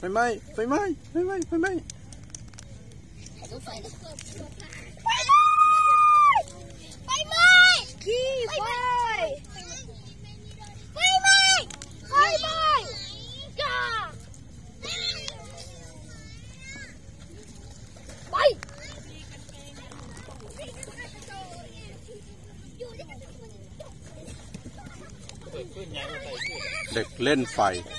ไหม้ไฟไหม้ไฟไหม้ไฟไหม้ขี้ไฟไฟไหม้ไฟไหม้จ้าไปเด็กเล่นไฟ